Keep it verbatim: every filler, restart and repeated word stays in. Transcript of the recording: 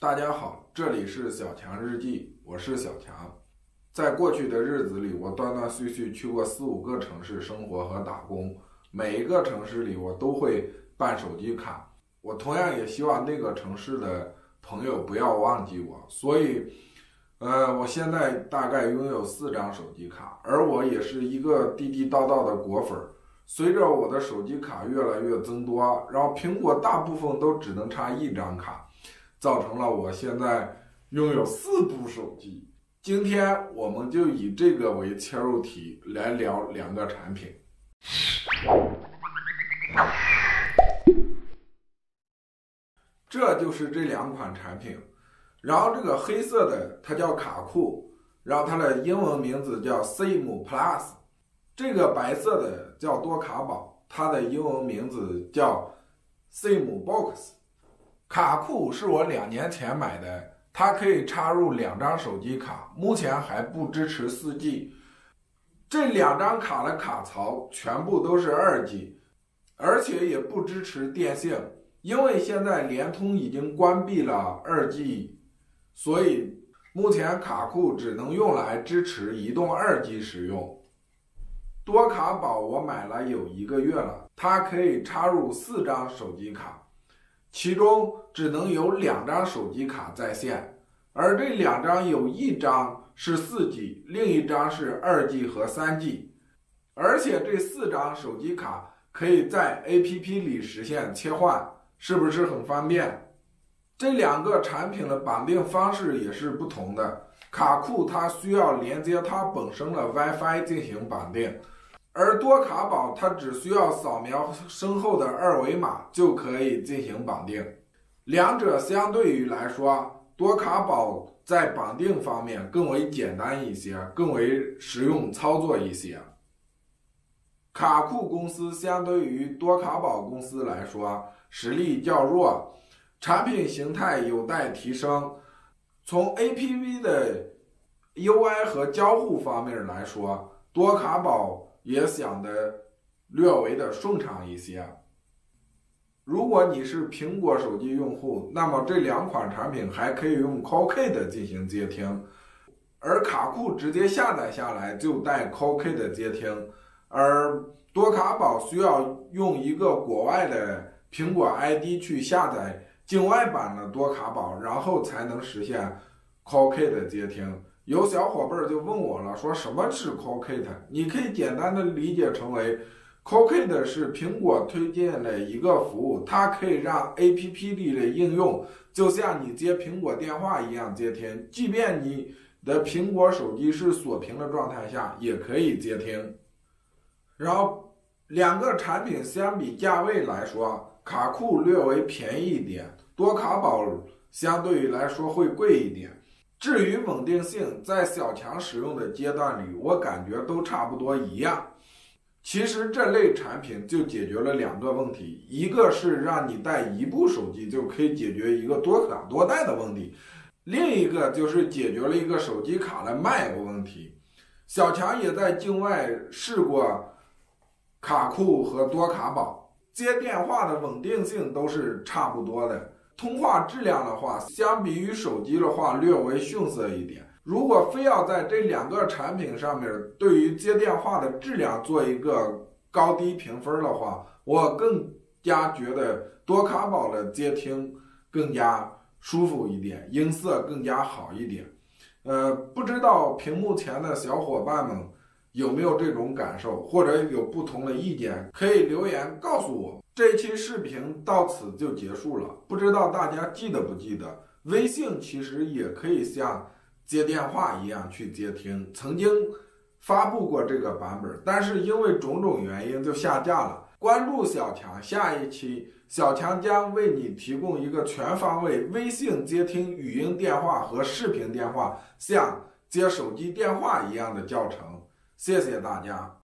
大家好，这里是小强日记，我是小强。在过去的日子里，我断断续续去过四五个城市生活和打工，每一个城市里我都会办手机卡。我同样也希望那个城市的朋友不要忘记我，所以，呃，我现在大概拥有四张手机卡，而我也是一个地地道道的果粉。随着我的手机卡越来越增多，然后苹果大部分都只能插一张卡，造成了我现在拥有四部手机。今天我们就以这个为切入题来聊两个产品。这就是这两款产品，然后这个黑色的它叫卡酷，然后它的英文名字叫 SIM Plus， 这个白色的叫多卡宝，它的英文名字叫 SIM Box。卡酷是我两年前买的，它可以插入两张手机卡，目前还不支持 四 G。 这两张卡的卡槽全部都是 二 G， 而且也不支持电信，因为现在联通已经关闭了 二 G， 所以目前卡酷只能用来支持移动 二 G 使用。多卡宝我买了有一个月了，它可以插入四张手机卡，其中只能有两张手机卡在线，而这两张有一张是 四 G， 另一张是 二 G 和 三 G， 而且这四张手机卡可以在 A P P 里实现切换，是不是很方便？这两个产品的绑定方式也是不同的，卡酷它需要连接它本身的 WiFi 进行绑定，而多卡宝它只需要扫描身后的二维码就可以进行绑定。两者相对于来说，多卡宝在绑定方面更为简单一些，更为实用操作一些。卡酷公司相对于多卡宝公司来说实力较弱，产品形态有待提升。从 A P P 的 U I 和交互方面来说，多卡宝也想得略微的顺畅一些。如果你是苹果手机用户，那么这两款产品还可以用 Call Kit 进行接听，而卡酷直接下载下来就带 Call Kit 接听，而多卡宝需要用一个国外的苹果 I D 去下载境外版的多卡宝，然后才能实现 Call Kit 接听。有小伙伴就问我了，说什么是 Call Kit？ 你可以简单的理解成为 Call Kit 是苹果推荐的一个服务，它可以让 A P P 里的应用就像你接苹果电话一样接听，即便你的苹果手机是锁屏的状态下也可以接听。然后两个产品相比价位来说，卡酷略为便宜一点，多卡宝相对于来说会贵一点。至于稳定性，在小强使用的阶段里，我感觉都差不多一样。其实这类产品就解决了两个问题，一个是让你带一部手机就可以解决一个多卡多待的问题，另一个就是解决了一个手机卡的卖的问题。小强也在境外试过卡酷和多卡宝，接电话的稳定性都是差不多的，通话质量的话，相比于手机的话略为逊色一点。如果非要在这两个产品上面对于接电话的质量做一个高低评分的话，我更加觉得多卡宝的接听更加舒服一点，音色更加好一点。呃，不知道屏幕前的小伙伴们有没有这种感受，或者有不同的意见，可以留言告诉我。这期视频到此就结束了，不知道大家记得不记得，微信其实也可以像接电话一样去接听，曾经发布过这个版本，但是因为种种原因就下架了。关注小强，下一期小强将为你提供一个全方位微信接听语音电话和视频电话，像接手机电话一样的教程。谢谢大家。